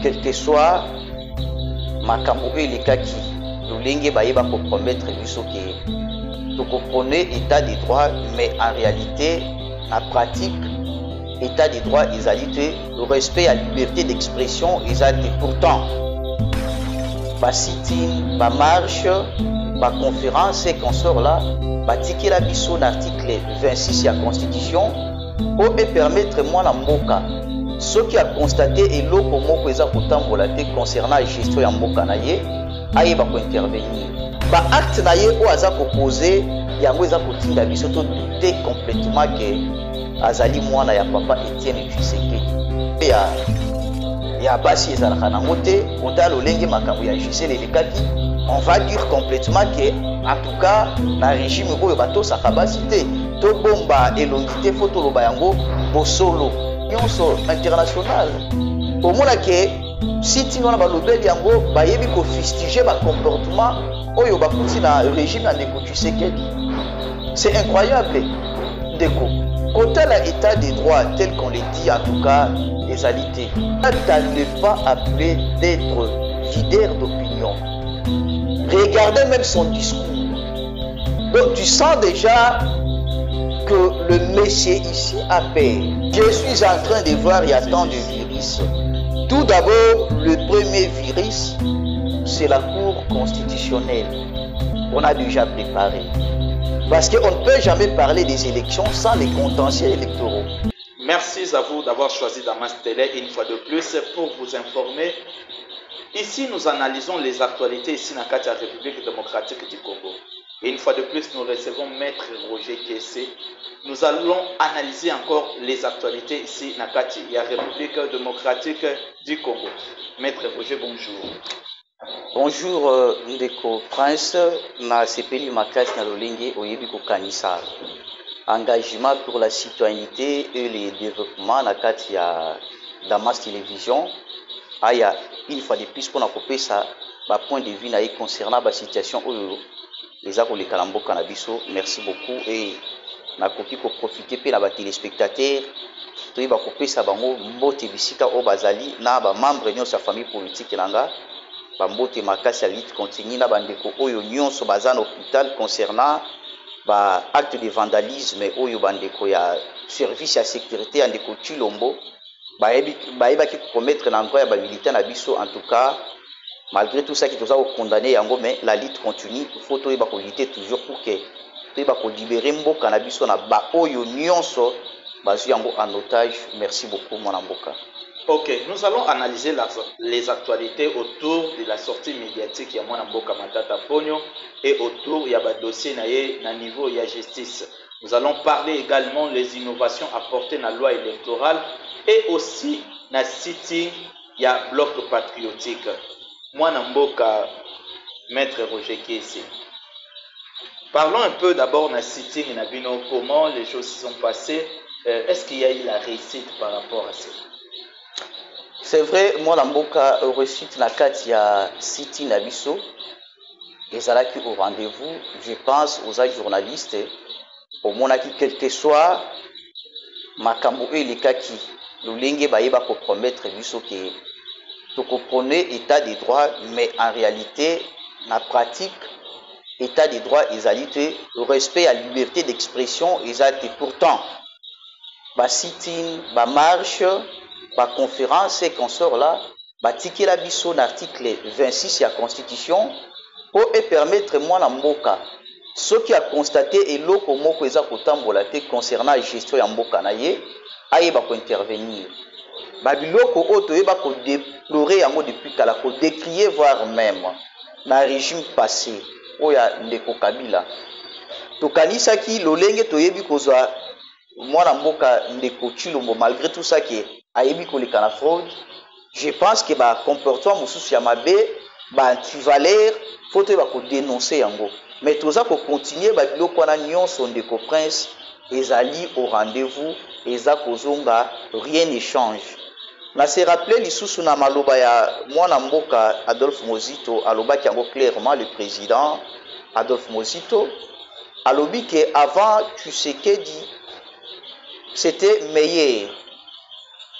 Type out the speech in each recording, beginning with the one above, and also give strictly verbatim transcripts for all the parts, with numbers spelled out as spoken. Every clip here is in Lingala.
quel que soit makambo elekaki lolenge bayeba compromettre biso ke vous comprenez état des droits, mais en réalité, la pratique, état des droits, ils le respect à la liberté d'expression, ils ont pourtant, ma sitting, ma marche, ma conférence et qu'on sort là, ma ticket la biso l'article vingt-six de la Constitution, pour permettre moi la mboka. Ce qui a constaté et l'eau pour moi que ça concernant la gestion de mboka naie, aïe va intervenir. Ba acte na ye o aza proposé yango eza kotinda biso to douter complètement que azali mwana ya papa Etienne Tshisekedi ya ya basi ezalaka nango te ota lolenge makambo ya Gisèle elekaki on va dire complètement que en tout cas na régime oyo batosaka basi te to bomba elongi te fo toloba yango bosolo nyonso international omona ke siti ngona balobeli yango bayebi ko fustiger ba comportement oyo bakuti na régime ndeko Tshisekedi. C'est incroyable ndeko. Côté l'état des droits tel qu'on le dit en tout cas les alités. Ça n'est pas appelé d'être leader d'opinion. Regardez même son discours. Donc tu sens déjà que le monsieur ici a peur. Je suis en train de voir il y a tant de virus. Tout d'abord, le premier virus, c'est la Cour constitutionnelle. On a déjà préparé. Parce qu'on ne peut jamais parler des élections sans les contentieux électoraux. Merci à vous d'avoir choisi Damas Télé une fois de plus pour vous informer. Ici, nous analysons les actualités ici dans la République démocratique du Congo. Et une fois de plus, nous recevons Maître Roger Kessé. Nous allons analyser encore les actualités ici dans la République démocratique du Congo. Maître Roger, bonjour. Bonjour euh, Ndeko Prince, na sepeli makasi na lolenge oyebi ko kanisa. Engagement pour la citoyenneté et le développement na kati ya Damas Télévision. Aya une fois de plus pour na kopesa ba point de vue na y concernant la situation oyo les ako le kalambo kanabiso. Merci beaucoup et na koki ko profiter pe na ba téléspectateurs to ba kopesa bango mbote bisika o bazali na ba membre de sa famille politique nanga. Bambote makasi ya lutte continue na bandeko oyo nyonso baza na hôpital concernant ba acte de vandalisme oyo bandeko ya service ya sécurité ya ndeko Chilombo bayebi bayebaki commettre na ngwa ya ba militaire na biso. En tout cas malgré tout ça qui toza condamné yango mais la lutte continue. Il faut to yeba ko lutter toujours pour que to yeba ko libérer mboka na biso na ba oyo nyonso bazu yango en otage. Merci beaucoup mon mboka. Ok, nous allons analyser la, les actualités autour de la sortie médiatique de Mwana Mboka Matata Ponyo et autour du dossier na niveau de la justice. Nous allons parler également des innovations apportées dans la loi électorale et aussi dans le sitting du bloc patriotique. Mwana Mboka, Maître Roger Kessé. Parlons un peu d'abord dans le sitting, comment les choses se sont passées. Euh, Est-ce qu'il y a eu la réussite par rapport à ça? C'est vrai, moi, Mboka reçu la carte ya City Nabiso, et Zalaki au rendez-vous, je pense aux journalistes, au monaki, quel que soit Makambo et les kaki, le lingue baïba pour promettre biso que vous comprenez état des droits, mais en réalité, la pratique, état des droits, ils ont le respect à la liberté d'expression, ils ont pourtant, ba sitting, ba marche, la conférence et qu'on sort là, bâtir la biso l'article vingt-six de la Constitution pour permettre moi la mboka. Ce qui a constaté et l'eau pour moi que ça concernant la gestion de mboka naie, aïe va intervenir. Babiloko auto eba ko déplorer yango depuis kala ko décrier voire même na régime passé oya ndeko Kabila. To kanisa ki lolenge to yebi kozwa mwana mboka ndeko Chilombo malgré tout ça qui ayebi koleka na fraude. Je pense que ba comportement mususu ya mabe ba antivaleur faut te ba ko dénoncer yango. Mais toza ko continuer ba biloko na nyonso ndeko Prince ezali au rendez-vous eza kozonga rien ne change. Na se rappeler lisusu na maloba ya mwana mboka Adolphe Mozito alobaki yango clairement le président Adolphe Mozito alobi que avant Tshisekedi c'était meilleur.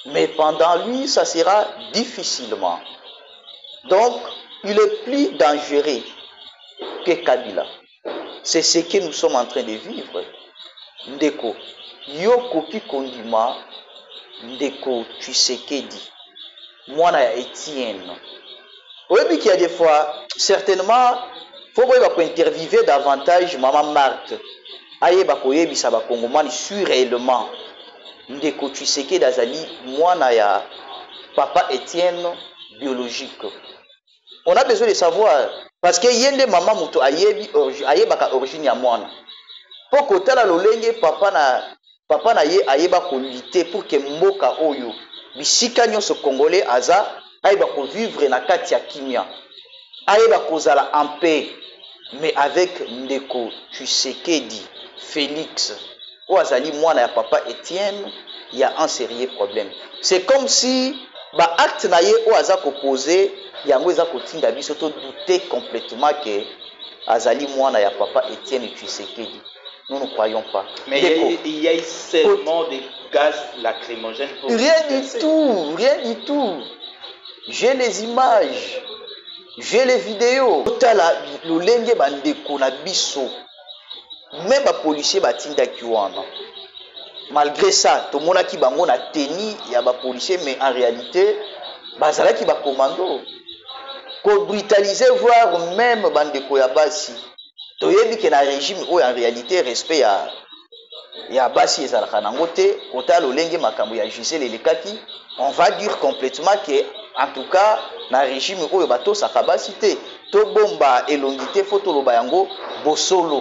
Mais pendant lui, ça sera difficilement. Donc, il est plus dangereux que Kabila. C'est ce que nous sommes en train de vivre. Ndeko, yo koki kondima, Ndeko Tshisekedi, mwana ya Etienne. Oui, qu'il y a des fois, certainement, il faut interviewer davantage Maman Marthe. Aye bakoye bisaba Kongomani sur réellement. Ndeko Tshisekedi azali mwana ya Papa Etienne biologique. On a besoin de savoir parce que yende maman muto ayebi ayebaka origine ya mwana. Pour kotala lolenge papa na papa na ye ayeba ko lutter pour que mboka oyo bisika nyonso congolais aza ayeba ko vivre na kati ya kimia. Ayeba kozala en paix mais avec Ndeko Tshisekedi Félix ou azali mwana ya Papa Etienne, il y a un sérieux problème. C'est comme si ba acte na ye ou aza ko poser yango eza ko tinga biso to douter complètement que azali mwana ya Papa Etienne Tshisekedi. Nous ne croyons pas. Mais il y a eu seulement des gaz lacrymogènes pour rien du tout, rien du tout. J'ai les images, j'ai les vidéos. Tala lolenge bandeko na biso. Même les policiers batinda kiwana. Malgré ça, tout le monde qui bango na teni ya ba policiers mais en réalité bazala ki ba commando. Ko brutaliser voire même bandeko ya basi. Toyebi ke na régime ou en réalité respect ya ya basi ezalaka nango te kota lolenge makambo ya Gisèle Elekaki, on va dire complètement que en tout cas na régime oyo bato sakabasi te to bomba elongité photo loba yango bosolo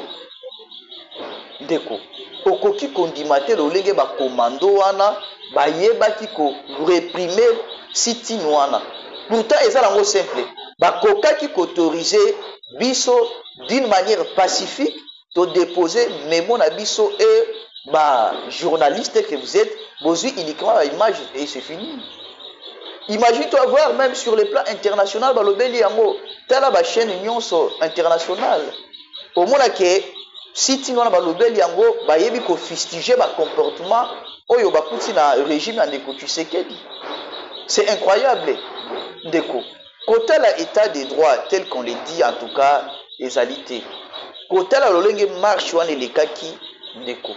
ndeko okoki kondimate lolenge ba commando wana bayebaki ko réprimer sitini wana pourtant ezala ngo simple bakokaki qu'autoriser biso d'une manière pacifique de déposer mémo na biso et bah journaliste que vous êtes besoin uniquement l'image et c'est fini. Imagine-toi voir même sur le plan international balobeli yango tala ba chaîne nyonso internationale au moins que si tu n'as pas balobeli yango bayebi ko fustiger ba comportement oyo bakuti na régime ya Ndeko Tshisekedi. C'est incroyable ndeko. Côté la état des droits tel qu'on le dit en tout cas ezalité. Côté la lolenge marche wana elekaki ndeko.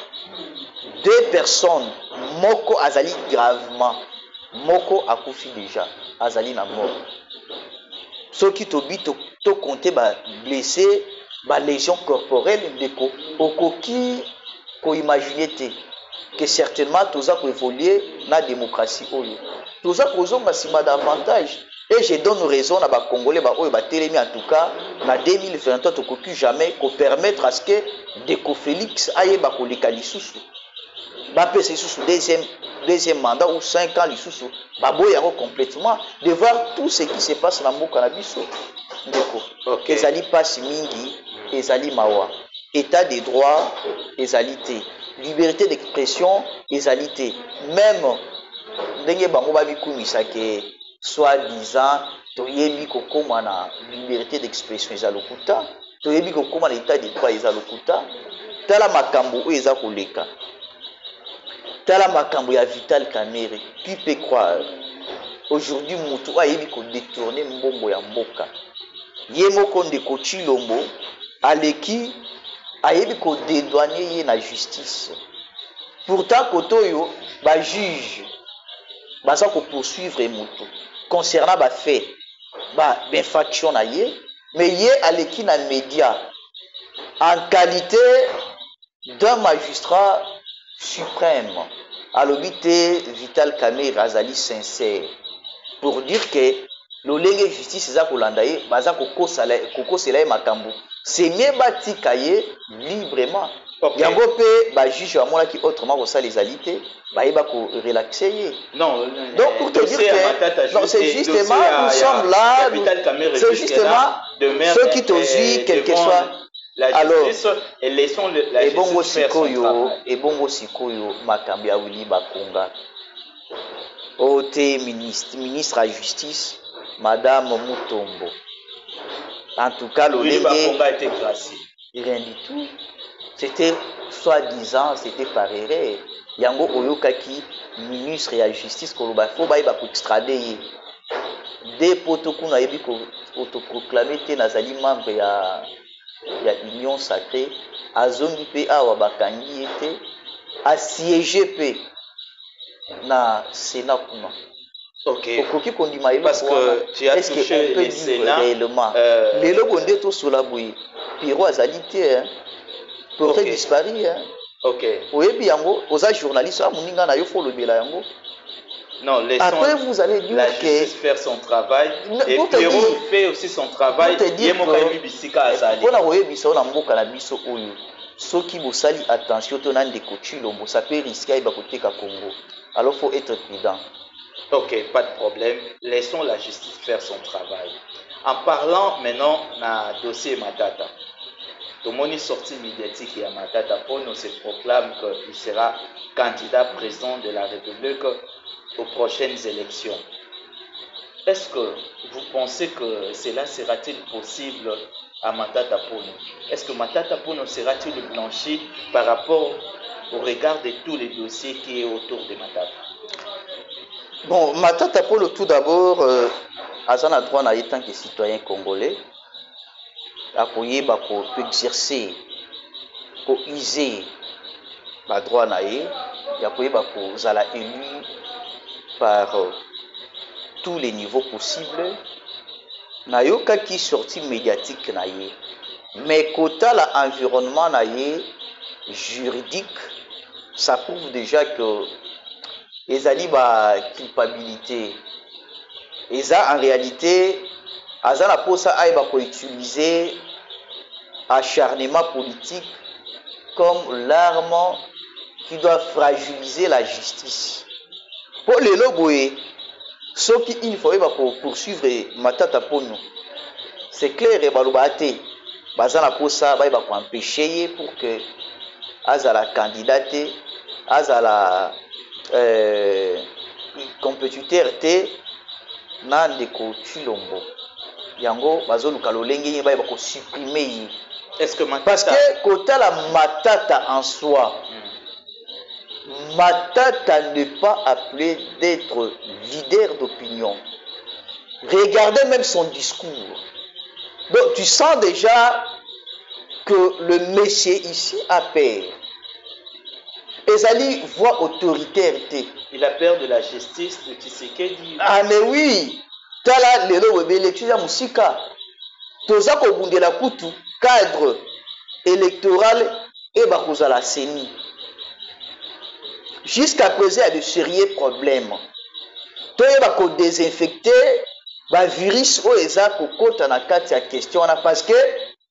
Deux personnes moko azali gravement moko akufi déjà azali na mort. Ceux qui tobi to, to compter ba blessé ba lésion corporelle ndeko okoki ko imaginer te que certainement toza ko évoluer na démocratie oyo. Toza ko zonga sima davantage. Et je donne raison à ba Congolais ba oyo ba telemi en tout cas na deux mille vingt-trois to koki jamais ko permettre à ce que Ndeko Félix aye ba ko leka lisusu. Ba pese lisusu deuxième deuxième mandat ou cinq ans lisusu ba boya complètement de voir tout ce qui se passe na mboka na biso. Ndeko. Okay. Ezali pasi mingi, ezali mawa. État des droits, ezalité. Liberté d'expression, ezalité. Même ndenge bango ba bikumisa ke soi-disant toyebi kokoma na liberté d'expression ezalokuta toyebi kokoma na état de droit ezalokuta tala makambo oyo eza koleka tala makambo ya Vital Kamerhe qui peut croire aujourd'hui mutu ayebi ko détourner mbombo ya mboka ye moko Ndeko Tshilombo aleki ayebi ko dédouaner ye na justice pourtant kotoyo ba juge baza ko poursuivre mutu concernant ba fait ba infraction na ye mais ye aleki na média en qualité d'un magistrat suprême alobi te Vital Kamerhe azali sincère pour dire que lolenge justice eza kolanda ye baza kokosala kokosela ye makambo c'est mieux batika ye librement. Okay. Yango pe ba juge amonaki autrement ko sala ezalité baïba ko relaxer ye. Non, donc pour te dire que non, c'est justement nous sommes là, c'est justement ceux qui t'osent quel que soit la justice et laissons la justice faire son travail. Et bongo sikoyo makambi ya Willy Bakonga ote ministre ministre à justice madame Mutombo en tout cas le Willy Bakonga était gracié rien du tout. C'était soi-disant, c'était par erreur. yango oyokaki ministre ya justice koloba fo bayeba koextrade ye de poto kuna yebi ko autoproclamer te nazali membre ya ya union sacrée azongi pe awa bakangi ye te asiéger pe na sénat kuna. Ok. Okoki kondima yelo parce que tu as est-ce touché qu'on peut le Sénat réellement euh... lelo bonde to sola boye Piro azali te hein peut okay. Disparaître hein. Ok. Oyebi yango oza journaliste a muninga na yo fo lobela yango. Non, laissons après vous allez dire la que justice faire son travail et pour Piro fait aussi son travail. Ye moka yebi bisika azali. Pona oyebisa na mboka na biso oyo soki bosali attention to na ndeko Chilombo ça peut risquer ba koteka Congo. Alors faut être prudent. Ok, pas de problème. Laissons la justice faire son travail. En parlant maintenant na dossier Matata. Tomoni sortie médiatique et Matata Ponyo se proclame qu'il sera candidat président de la République aux prochaines élections. Est-ce que vous pensez que cela sera-t-il possible à Matata Ponyo? Est-ce que Matata Ponyo sera-t-il blanchi par rapport au regard de tous les dossiers qui est autour de Matata? Bon, Matata Ponyo tout d'abord, euh, Azana droit na tant que citoyen congolais, a koyeba ko exercer, ko user ba droit na ye, ya koyeba ko zala élu par euh, tous les niveaux possibles. Na yo kaki sorti médiatique na ye, mais kota la environnement na ye juridique, ça prouve déjà que ezali ba culpabilité. Eza en réalité azala posa aiba ko utiliser acharnement politique comme l'arme qui doit fragiliser la justice. Pour les loboé, ce qui il faut pour poursuivre Matata Ponyo, c'est clair et balobate bazala posa ba ko empêcher pour que azala candidate azala euh, compétiteur te na ndeko Chilombo yango bazoluka lolenge ye ba ko supprimer. Est-ce que Matata... parce que kota la Matata en soi mm. Matata n'est pas appelé d'être leader d'opinion. Regardez même son discours. Donc tu sens déjà que le monsieur ici a peur. Ezali voix autoritaire. Il a peur de la justice de Tshisekedi. Ah mais oui. Tala lelo webe élection ya musika. Toza ko bundela kutu cadre électoral et bakozala seni. Jusqu'à présent il y a de sérieux problèmes. Toye bako désinfecter ba virus o eza kokota na kati ya question na parce que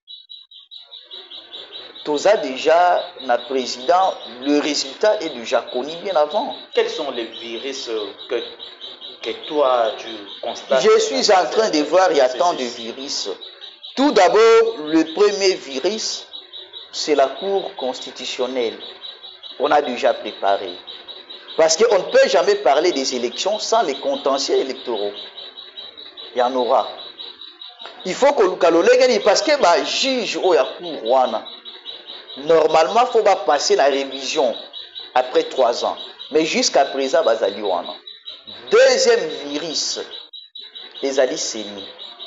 Toza déjà na président, le résultat est déjà connu bien avant. Quels sont les virus que, que toi tu constates? Je suis en train de voir, il y a tant de virus. Tout d'abord, le premier virus, c'est la Cour constitutionnelle. On a déjà préparé. Parce qu'on ne peut jamais parler des élections sans les contentieux électoraux. Il y en aura. Il faut que le parce que le juge ou la Cour, normalement, il faut passer la révision après trois ans. Mais jusqu'à présent, bazali wana. Deuxième virus, les alliés sénis.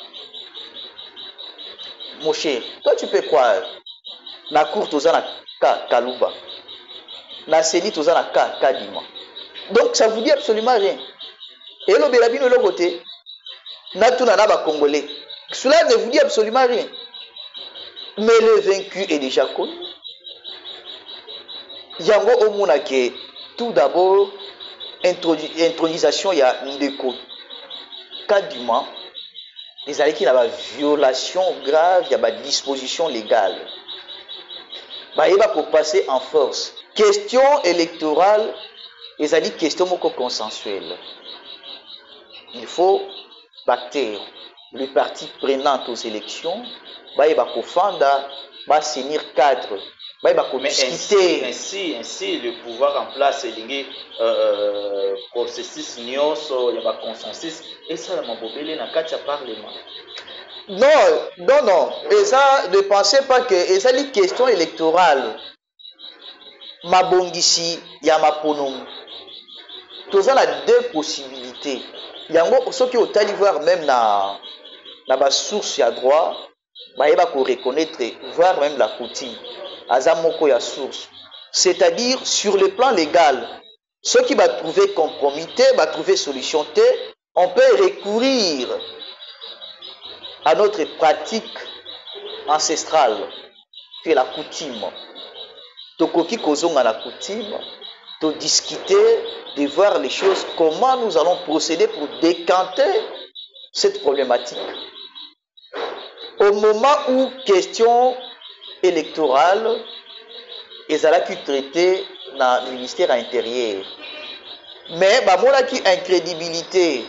Mon cher, toi tu peux croire, la cour toza na ka Kaluba, na séni toza na ka Kadima. Donc ça vous dit absolument rien. Et le belabino le côté, na tout na ba congolais. Cela ne vous dit absolument rien. Mais le vaincu est déjà connu. Yango omona ke tout d'abord intronisation ya ndeko Kadima les alliés qui a violation grave, il y a des dispositions légales. Bah, il va pour passer en force. Question électorale, les alliés question consensuelle. Il faut bâtir les partis prenant aux élections, bah, il va pour fanda, bah, signer cadre. Mais ainsi, ainsi, ainsi, le pouvoir en place est lié euh, processus nioso, il y a un consensus, et ça, m'a bobélé dans le parlement. Non, non, non. Et ça, ne pensez pas que, et ça, les questions électorales, mabongisi ya maponomu toza na deux possibilités yango soki otali voir même na na ba source ya droit bayeba ko reconnaître voir même la coutume aza moko ya source, c'est-à-dire sur le plan légal ceux qui va trouver compromis va trouver solution T, on peut recourir à notre pratique ancestrale qui est la coutume. Tokoki kozonga la coutume, to discuter, de voir les choses, comment nous allons procéder pour décanter cette problématique. Au moment où question électorale ezalaki traité dans le ministère intérieur, mais bamonaki incrédibilité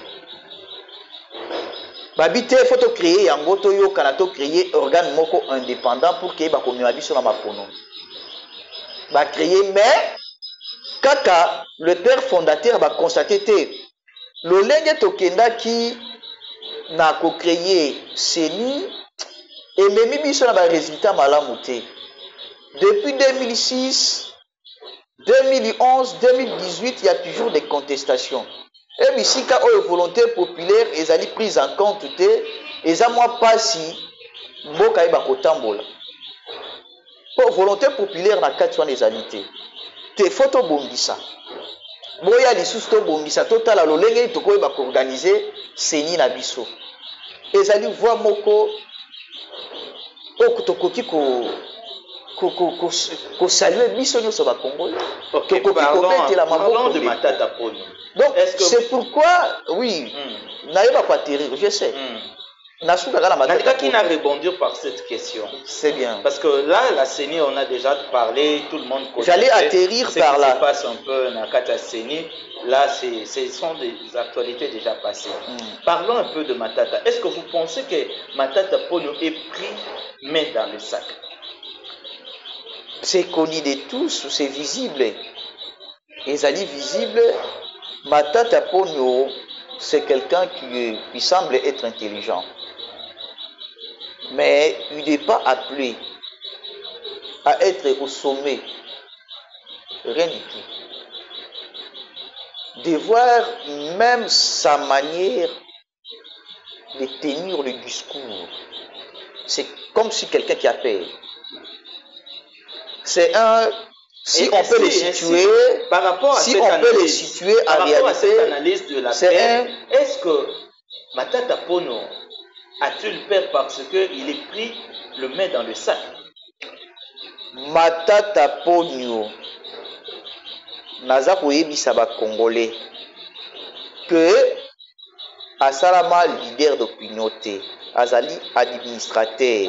babité faut créer yango toyo kana to créer organe moko indépendant pour que bakomema biso na mapono ba créer, mais kaka le père fondateur va constater te lolenge tokendaki na ko créer seni et même biso na ba résultat malamu te. Depuis deux mille six, deux mille onze, deux mille dix-huit, il y a toujours des contestations. Et ici, quand la volonté populaire est prise en compte, et ça moi pas si mboka eba kotambola. Pour volonté populaire na kati wana ezalité. Te photo bombisa. Boya lisusu to bombisa total lolenge to ko eba ko organiser seni na biso. Ezali voix moko okutokoki ko ko saluer biso nyoso ba Congolais. OK, parlons, parlons de Matata Ponyo. Donc c'est que... pourquoi oui, mm. n'arrive pas à atterrir, je sais. Mm. N'a qui n'a répondu par cette question. C'est bien. Parce que là, la C E N I, on a déjà parlé, tout le monde connaît. J'allais atterrir ce par qui là. Se passe un peu dans la C E N I. Là, ce sont des actualités déjà passées. Mm. Parlons un peu de Matata. Est-ce que vous pensez que Matata Ponyo est pris main dans le sac? C'est connu de tous, c'est visible. Et ça dit visible, Matata Ponyo, c'est quelqu'un qui, qui semble être intelligent. Mais il n'est pas appelé à être au sommet. Rien du tout. De voir même sa manière de tenir le discours. C'est comme si quelqu'un qui a peur. C'est un... Si et on peut si, les situer, si, par rapport à si cette on analyse, peut les situer par en rapport réalité, à cette analyse de la paix, un... est-ce que Matata Ponyo a-t-il peur parce qu'il est pris le main dans le sac? Matata Ponyo naza koyebisa ba Congolais que asalama leader d'opinion te, azali administrateur.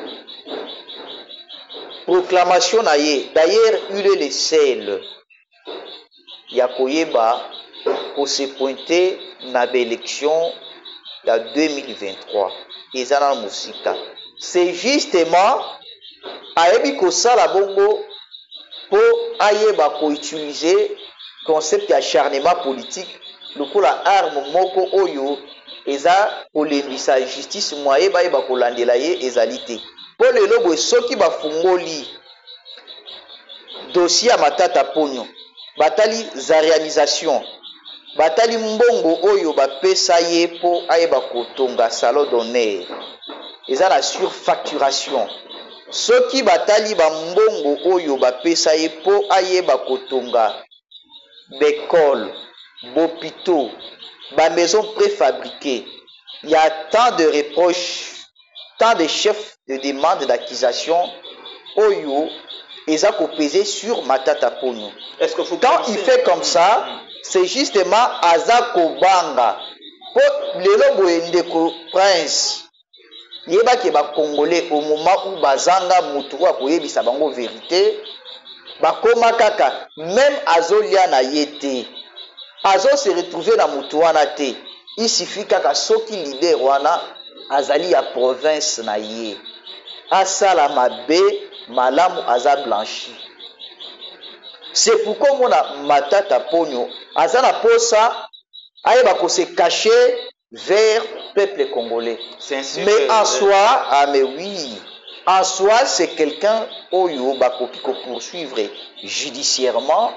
Proclamation naye, d'ailleurs il est le seul yakoyeba pour se pointer na l'élection de deux mille vingt-trois. Ezana musika. C'est justement ayebi kosala bongo pour ayeba ko utiliser concept d'acharnement politique lokola arme moko oyo eza kolembisa justice moye bayeba kolandela ye ezalité. Pour le lobo soki bafungoli dossier à Matata Ponyo batali za réalisation batali mbongo oyo bapesa ye po ayeba kotonga salon d'honneur eza na surfacturation soki batali ba mbongo oyo bapesa ye po ayeba kotonga d'école bopito ba maison préfabriquée. Il y a tant de reproches, tant de chefs de demande d'accusation oyo eza ko peser sur Matata Ponyo. Est-ce que vous quand il fait comme ça, c'est justement Azako Banga. Pour le lobo ndeko prince. Yeba ke ba Congolais au moment où bazanga mutu wa koyebisa bango vérité, bakoma kaka même azolia na yete. Azo se retrouver na mutu wana te. Il suffit kaka soki leader wana azali ya province na ye. Asala mabe malamu aza blanchi. C'est pourquoi mon Matata Ponyo azana posa ayeba ko se cacher vers peuple congolais. C'est ainsi mais que, en soi, ah mais oui, en soi c'est quelqu'un oyo bakoki ko poursuivre judiciairement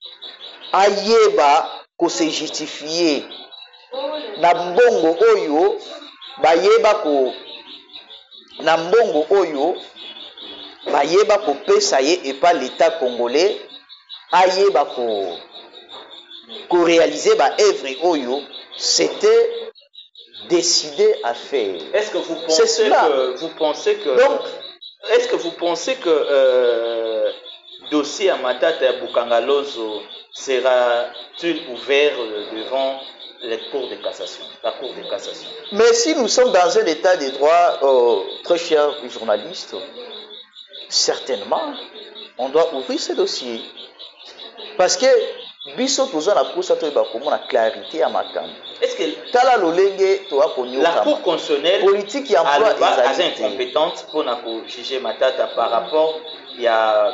ayeba ko se justifier na mbongo oyo bayeba ko na mbongo oyo bayeba ko pesa ye et pas l'état congolais ayeba ko ko réaliser ba œuvre oyo c'était décidé à faire. Est-ce que vous pensez que vous pensez que donc est-ce que vous pensez que euh, dossier à Matata Bukangalozo sera-t-il ouvert devant les cours de cassation, la cour de cassation? Mais si nous sommes dans un état de droit, euh, très chers journalistes, certainement, on doit ouvrir ce dossier. Parce que biso toza na posa to ba komona clarité à makam. Est-ce que tala lolenge to akonyo la cour constitutionnelle politique ya emploi est incompétente pour na juger Matata par rapport il y a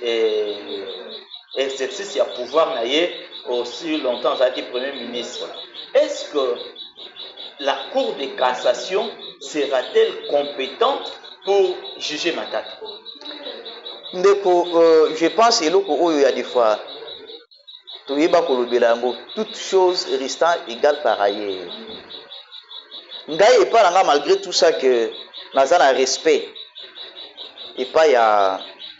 exercice ya pouvoir naie aussi longtemps ça a été premier ministre. Est-ce que la cour de cassation sera-t-elle compétente pour juger Matata? Ndeko, euh, je pense eloko oyo ya des fois toute chose restant égale par ailleurs. Ngai et pas malgré tout ça que nous avons un respect. Et pas il y a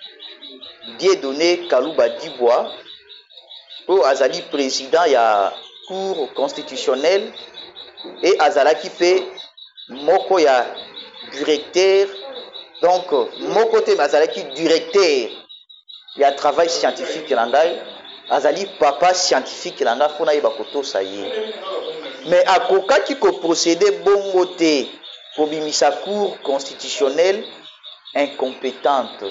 Dieudonné Kalouba Dibois, où Azali président, il y a cour constitutionnelle et Azala qui fait Moko il y a directeur. Donc mon côté Azala qui directeur, il y a travail scientifique Langai. Azali papa scientifique langa fona yeba koto saye mais akoka qui ko procéder bongo te pour bimisa cour constitutionnelle incompétente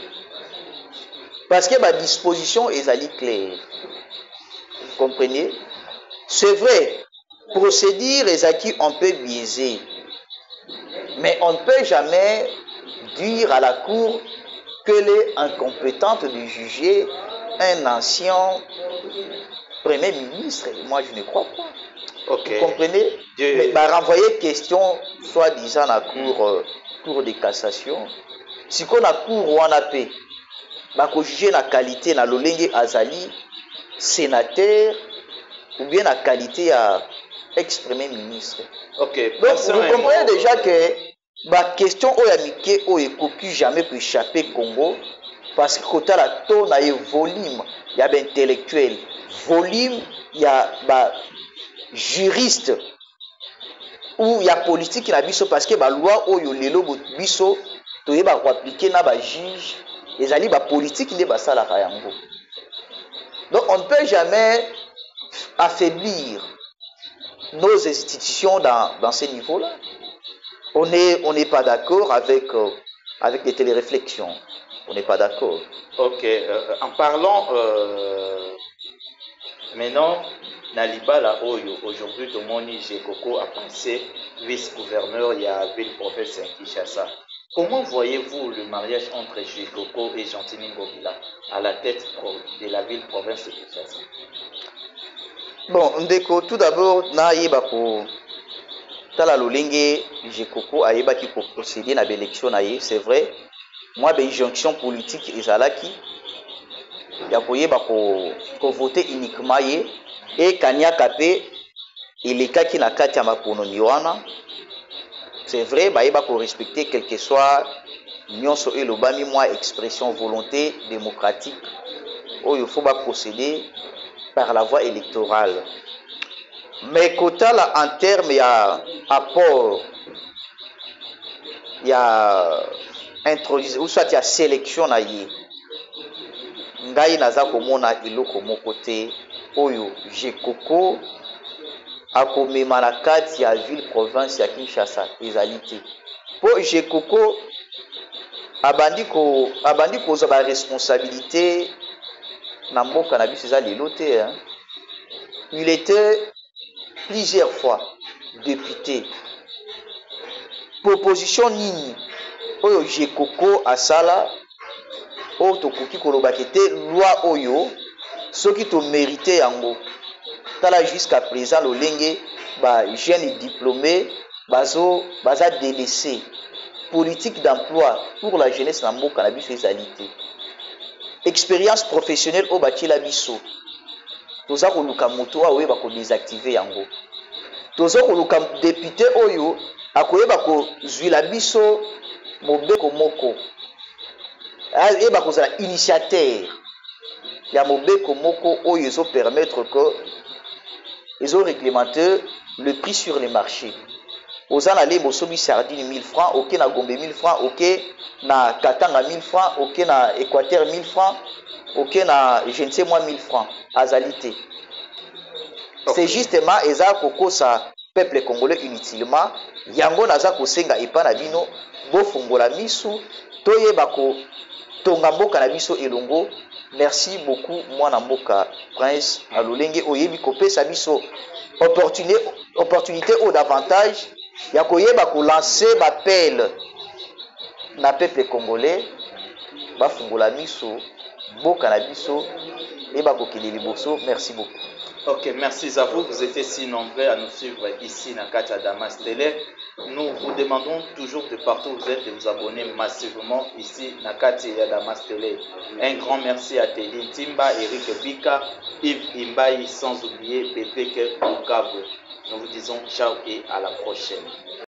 parce que ba disposition ezali claire, vous comprenez? C'est vrai, procédure ezaki on peut biaiser mais on ne peut jamais dire à la cour qu'elle est incompétente de juger un ancien premier ministre. Moi, je ne crois pas. Okay. Vous comprenez? Je... Mais bah, renvoyer question, soi-disant, à la cour, euh, cour de cassation. Si qu'on a cour ou on a paix, bah, qu'on juge la qualité, na lolenge azali, sénateur, ou bien la qualité à ex-premier ministre. Okay. Donc, vous comprenez déjà que la question oyamike oyekoki jamais peut échapper Congo. Parce que quand la tonne a volume, il y a des intellectuels, volume, il y a bah, juriste, ou il y a politique qui n'a biso parce que la loi ou le lelo biso, tu es appliquer na ba juge, les ali ba politique n'est pas ça la rayango. Donc on ne peut jamais affaiblir nos institutions dans, dans ces niveaux-là. On n'est on n'est pas d'accord avec euh, avec des téléréflexions. On n'est pas d'accord. Ok. Euh, en parlant euh, maintenant, Nalibala Oyo, aujourd'hui, tout le monde Jekoko a pensé vice-gouverneur, il y a ville-province Kinshasa. Comment voyez-vous le mariage entre Jekoko et Gentini Ngobila à la tête de la ville-province de Kinshasa? Bon, Ndeko, tout d'abord, Naïba pour Tala Lolenge, Jekoko a yeba qui pour procéder à l'élection, c'est vrai. Moi, ben injonction politique ezalaki ya koyeba ko ko voter uniquement ye et kanya kapé elekaki na kati ya maponomi wana. C'est vrai, ba yeba ko respecter quel que soit nyonso elobami moi expression volonté démocratique oyo faut ba procéder par la voie électorale. Mais kota là en terme ya apport ya introduire ou soit il y a sélection na ye ngai naza komona iloko moko te oyo Jekoko akomema na kati ya ville province ya Kinshasa ezali te po Jekoko abandi ko abandi kozwa ba responsabilité na mboka na biso eza lelo te hein. Il était plusieurs fois député proposition nini oyo Jekoko asala oyo tokoki kolobaki te loi oyo soki to mérité yango tala jusqu'à présent lolenge ba jeune diplômé bazo baza délaissé politique d'emploi pour la jeunesse na mboka na biso ezali te. Expérience professionnelle au bati la biso. Toza koluka moto oyo ba ko désactiver yango. Toza koluka député oyo akoyeba ko zwila biso mobeko moko. Et ba ko za initiateur ya mobeko moko oyo ezo permettre que ils ont réglementé le prix sur les marchés. Aux allées bosobi sardine mille francs, ok na Gombe mille francs, ok na Katanga mille francs, ok na Équateur mille francs, ok na je ne sais moi mille francs azalité. C'est justement eza koko sa peuple congolais inutilement yango naza kosenga epa na bino bo fungola misu toyeba ko tonga mboka na biso elongo. Merci beaucoup mwana mboka Prince Alolenge oyebi kopesa biso opportunité opportunité au davantage ya koyeba ko lancer l'appel na peuple congolais ba fungola miso mboka na biso et ba kokeli liboso. Merci beaucoup. Ok, merci à vous. Vous étiez si nombreux à nous suivre ici dans Katia Damas Télé. Nous vous demandons toujours de partout où vous êtes de vous abonner massivement ici dans Katia Damas Télé. Un grand merci à Teddy Timba, Eric Bika, Yves Imbaï, sans oublier Pépé Bukavu. Nous vous disons ciao et à la prochaine.